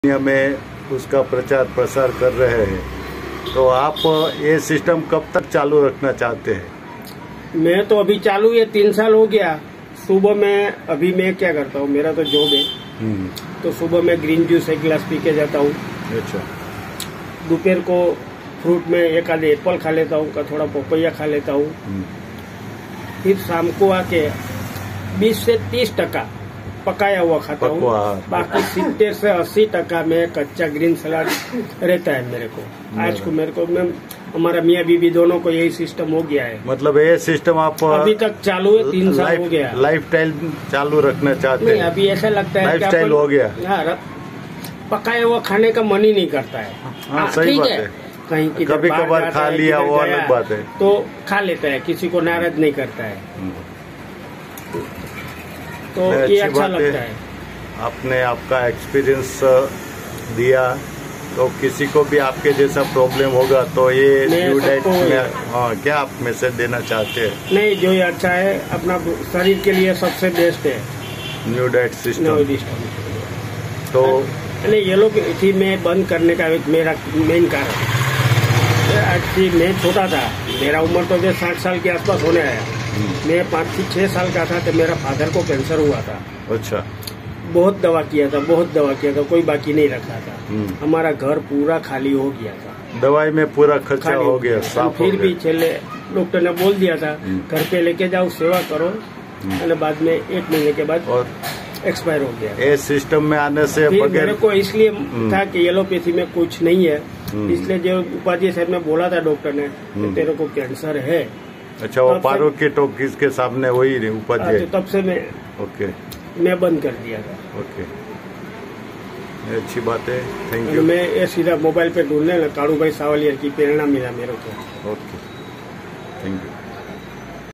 दुनिया में उसका प्रचार प्रसार कर रहे हैं, तो आप ये सिस्टम कब तक चालू रखना चाहते हैं? मैं तो अभी चालू ये 3 साल हो गया। सुबह में अभी मैं क्या करता हूँ, मेरा तो जॉब है, तो सुबह में ग्रीन जूस 1 गिलास पी के जाता हूँ। अच्छा। दोपहर को फ्रूट में एक आधे एप्पल खा लेता हूँ, का थोड़ा पपैया खा लेता हूँ। फिर शाम को आके 20 से 30% पकाया हुआ खाता हूँ। बाकी 70 से 80% में कच्चा ग्रीन सलाद रहता है मेरे को। आज को मेरे को हमारा मियाँ बीबी दोनों को यही सिस्टम हो गया है। मतलब ये सिस्टम आप अभी तक चालू है, 3 साल हो गया। लाइफ स्टाइल चालू रखना चाहते हैं? नहीं, अभी ऐसा लगता है लाइफ स्टाइल हो गया। हाँ, पकाया हुआ खाने का मन ही नहीं करता है। हाँ, सही बात है। कहीं कभी कभार खा लिया वो अलग बात है, तो खा लेता है, किसी को नाराज नहीं करता है, तो ये अच्छा लगता है। आपने आपका एक्सपीरियंस दिया, तो किसी को भी आपके जैसा प्रॉब्लम होगा तो ये न्यू डाइट में क्या आप मैसेज देना चाहते हैं? नहीं, जो ये अच्छा है अपना शरीर के लिए सबसे बेस्ट है न्यू डाइट सिस्टम। तो नहीं, ये लोग इसी में बंद करने का एक मेरा मेन कारण। एक्चुअली मैं छोटा था, मेरा उम्र तो जो 60 साल के आसपास होने आया। मैं 5-6 साल का था तो मेरा फादर को कैंसर हुआ था। अच्छा। बहुत दवा किया था, कोई बाकी नहीं रखा था। हमारा घर पूरा खाली हो गया था, दवाई में पूरा खर्चा हो गया, साफ फिर भी चले डॉक्टर ने बोल दिया था घर पे लेके जाओ, सेवा करो, और बाद में 1 महीने के बाद और एक्सपायर हो गया। ये सिस्टम में आने से मेरे को इसलिए था कि एलोपैथी में कुछ नहीं है, इसलिए जो उपाध्याय साहब ने बोला था डॉक्टर ने कि तेरे को कैंसर है। अच्छा, वो पारो के टॉकीज के सामने वही उपाध्याय, तो तब से मैं बंद कर दिया था। ओके, अच्छी बात है, थैंक यू। मैं ये सीधा मोबाइल पे ढूंढने काड़ू भाई सावलियर की प्रेरणा मिला मेरे को। Okay, thank you.